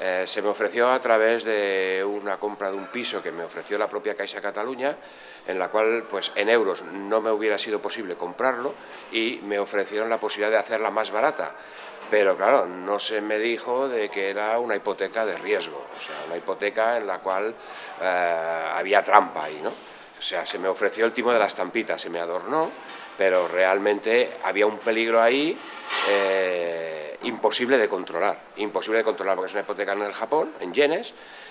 Se me ofreció a través de una compra de un piso que me ofreció la propia Caixa Cataluña, en la cual pues en euros no me hubiera sido posible comprarlo y me ofrecieron la posibilidad de hacerla más barata. Pero claro, no se me dijo de que era una hipoteca de riesgo, o sea, una hipoteca en la cual había trampa ahí, ¿no? O sea, se me ofreció el timo de la estampita, se me adornó, pero realmente había un peligro ahí imposible de controlar, porque es una hipoteca en el Japón, en yenes,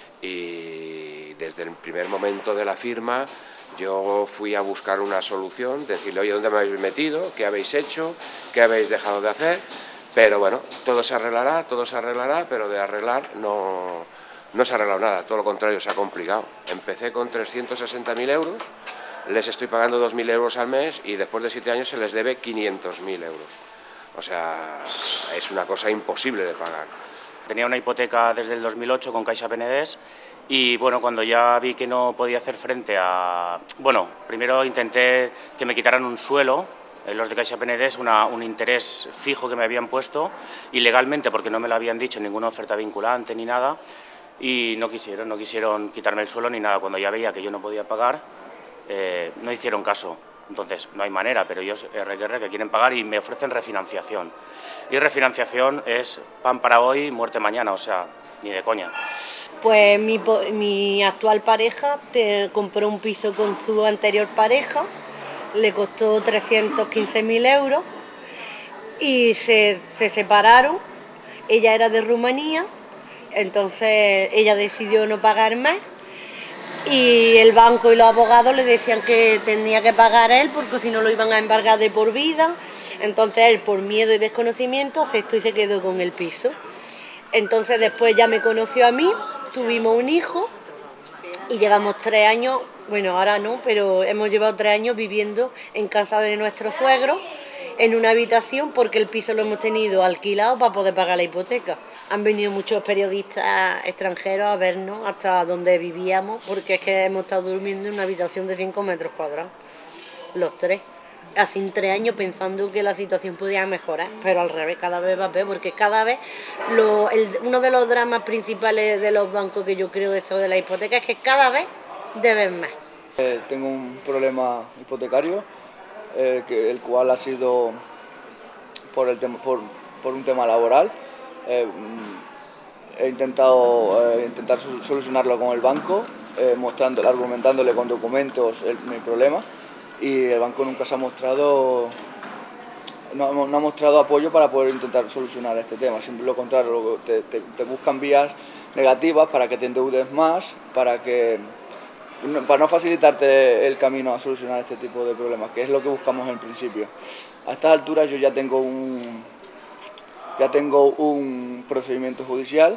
y desde el primer momento de la firma yo fui a buscar una solución, decirle, oye, ¿dónde me habéis metido? ¿Qué habéis hecho? ¿Qué habéis dejado de hacer? Pero bueno, todo se arreglará, pero de arreglar no se ha arreglado nada, todo lo contrario, se ha complicado. Empecé con 360.000 euros, les estoy pagando 2.000 euros al mes y después de 7 años se les debe 500.000 euros. O sea, es una cosa imposible de pagar. Tenía una hipoteca desde el 2008 con Caixa Penedès y bueno, cuando ya vi que no podía hacer frente a... Bueno, primero intenté que me quitaran un suelo, los de Caixa Penedès, un interés fijo que me habían puesto ilegalmente porque no me lo habían dicho, ninguna oferta vinculante ni nada, y no quisieron quitarme el suelo ni nada. Cuando ya veía que yo no podía pagar, no hicieron caso. Entonces, no hay manera, pero ellos que quieren pagar y me ofrecen refinanciación. Y refinanciación es pan para hoy, muerte mañana, o sea, ni de coña. Pues mi actual pareja compró un piso con su anterior pareja, le costó 315.000 euros y se separaron. Ella era de Rumanía, entonces ella decidió no pagar más. Y el banco y los abogados le decían que tenía que pagar él porque si no lo iban a embargar de por vida. Entonces él, por miedo y desconocimiento, aceptó y se quedó con el piso. Entonces después ya me conoció a mí, tuvimos un hijo y llevamos 3 años, bueno ahora no, pero hemos llevado 3 años viviendo en casa de nuestro suegro, en una habitación, porque el piso lo hemos tenido alquilado para poder pagar la hipoteca. Han venido muchos periodistas extranjeros a vernos hasta donde vivíamos, porque es que hemos estado durmiendo en una habitación de 5 metros cuadrados, los 3. Hace 3 años pensando que la situación podía mejorar, pero al revés, cada vez va peor, porque cada vez uno de los dramas principales de los bancos que yo creo de esto de la hipoteca es que cada vez deben más. Tengo un problema hipotecario, el cual ha sido por un tema laboral. He intentado solucionarlo con el banco, argumentándole con documentos mi problema, y el banco nunca se ha mostrado, no ha mostrado apoyo para poder intentar solucionar este tema. Siempre lo contrario, te buscan vías negativas para que te endeudes más, para no facilitarte el camino a solucionar este tipo de problemas, que es lo que buscamos en principio. A estas alturas yo ya tengo un procedimiento judicial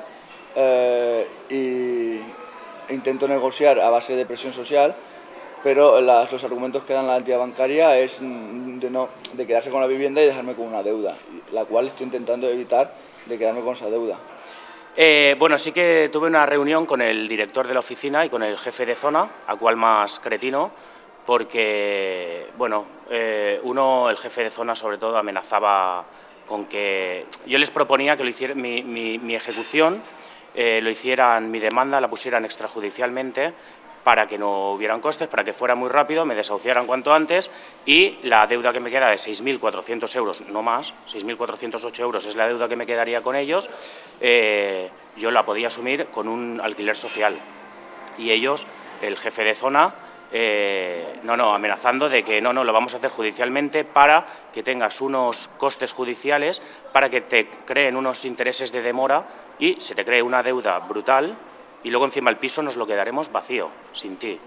e intento negociar a base de presión social, pero los argumentos que dan la entidad bancaria es de quedarse con la vivienda y dejarme con una deuda, la cual estoy intentando evitar de quedarme con esa deuda. Bueno, sí que tuve una reunión con el director de la oficina y con el jefe de zona, a cual más cretino, porque, bueno, el jefe de zona sobre todo amenazaba con que yo les proponía que lo hiciera, mi ejecución, mi demanda la pusieran extrajudicialmente para que no hubieran costes, para que fuera muy rápido, me desahuciaran cuanto antes y la deuda que me queda de 6.400 euros, no más, 6.408 euros es la deuda que me quedaría con ellos, yo la podía asumir con un alquiler social. Y ellos, el jefe de zona, amenazando de que no, lo vamos a hacer judicialmente para que tengas unos costes judiciales, para que te creen unos intereses de demora y se te cree una deuda brutal y luego encima el piso nos lo quedaremos vacío, sin ti.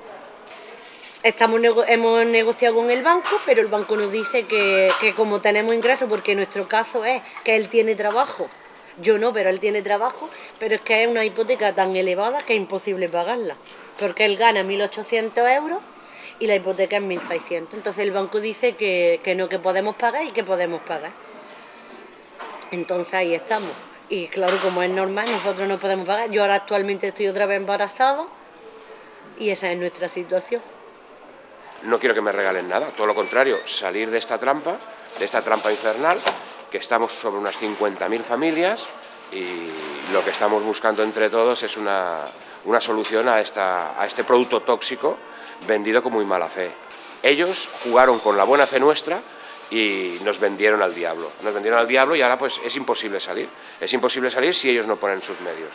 Hemos negociado con el banco, pero el banco nos dice que como tenemos ingresos, porque nuestro caso es que él tiene trabajo, yo no, pero él tiene trabajo, pero es que es una hipoteca tan elevada que es imposible pagarla, porque él gana 1.800 euros y la hipoteca es 1.600. Entonces el banco dice que no, que podemos pagar y que podemos pagar. Entonces ahí estamos. Y claro, como es normal, nosotros no podemos pagar. Yo ahora actualmente estoy otra vez embarazada y esa es nuestra situación. No quiero que me regalen nada, todo lo contrario, salir de esta trampa infernal, que estamos sobre unas 50.000 familias, y lo que estamos buscando entre todos es una solución a este producto tóxico vendido con muy mala fe. Ellos jugaron con la buena fe nuestra y nos vendieron al diablo. Nos vendieron al diablo y ahora pues es imposible salir. Es imposible salir si ellos no ponen sus medios.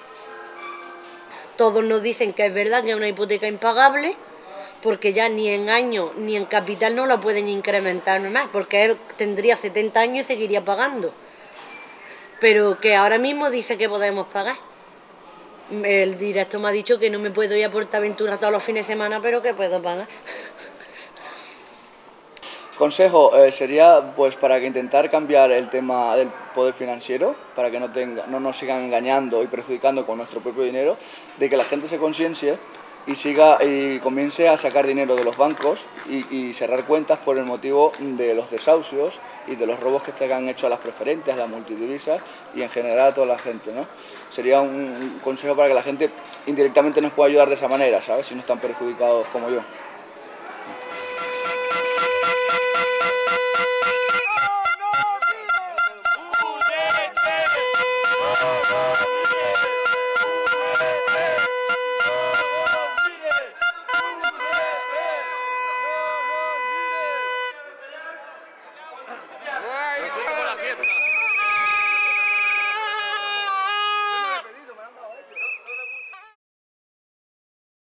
Todos nos dicen que es verdad que es una hipoteca impagable, porque ya ni en año ni en capital no la pueden incrementar más, porque él tendría 70 años y seguiría pagando. Pero que ahora mismo dice que podemos pagar. El director me ha dicho que no me puedo ir a Portaventura todos los fines de semana, pero que puedo pagar. Consejo sería pues para que intentar cambiar el tema del poder financiero, para que no nos sigan engañando y perjudicando con nuestro propio dinero, de que la gente se conciencie y comience a sacar dinero de los bancos y cerrar cuentas por el motivo de los desahucios y de los robos que se han hecho a las preferentes, a las multidivisas y en general a toda la gente, ¿no? Sería un consejo para que la gente indirectamente nos pueda ayudar de esa manera, ¿sabes? Si no están perjudicados como yo. Oh,